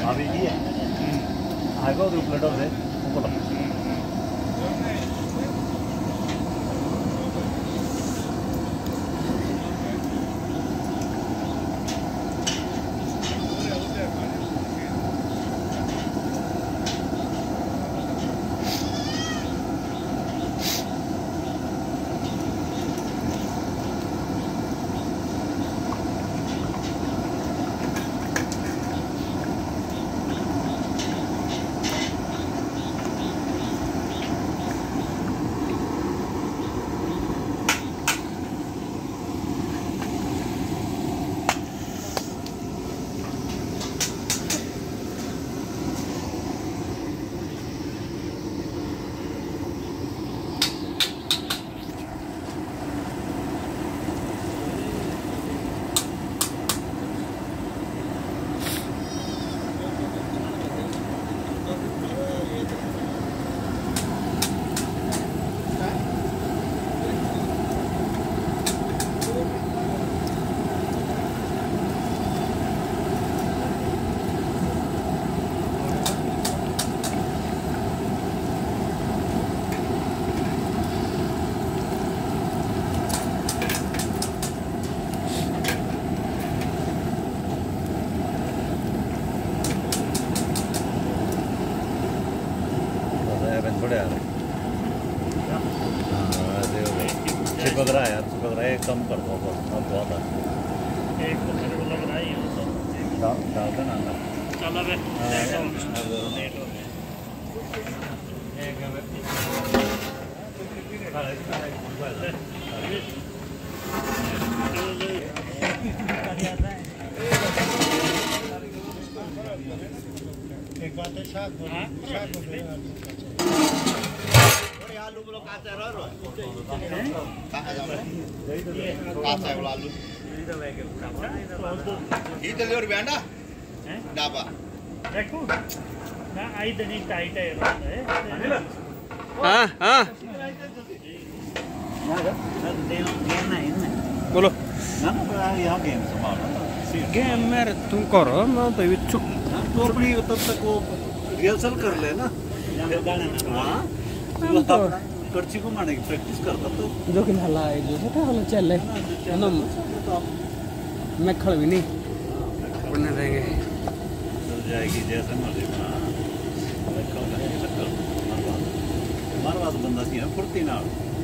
अभी की है आगे तो प्लेट दे ऊपर थोड़े यार चिपक रहा है यार चिपक रहा है कम कर दो बस अब बहुत है एक तो मेरे को लग रहा है ये तो डाल देना अंदर चलो बे लेट हो गया एक बात है शाक आलू बोलो काचा रहो काचा वाला आलू इधर ले और बेंडा डाबा देखो ना आई दनी टाइट है हां हां ना बोलो ना यहां गेम संभालो गेम मेरे तुम करो मैं तो इच्छुक तो अपनी तब तक वो रिहर्सल कर ले ना हां तो कर्ची को मारने की प्रैक्टिस करता तो जो कि हल्ला है जो छोटा हल्ला चल है ना मैं खड़ भी नहीं पढ़ने देंगे चल जाएगी जैसे मर्जी बना मारवा बंदा थी फुर्ती ना